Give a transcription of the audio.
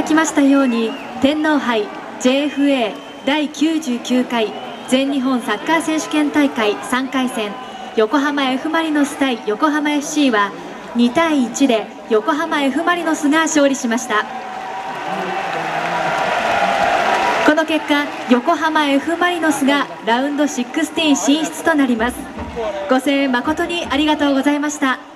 だきましたように、天皇杯 JFA 第99回全日本サッカー選手権大会3回戦、横浜 F マリノス対横浜 FC は2対1で横浜 F マリノスが勝利しました。この結果、横浜 F マリノスがラウンド16進出となります。ご声援誠にありがとうございました。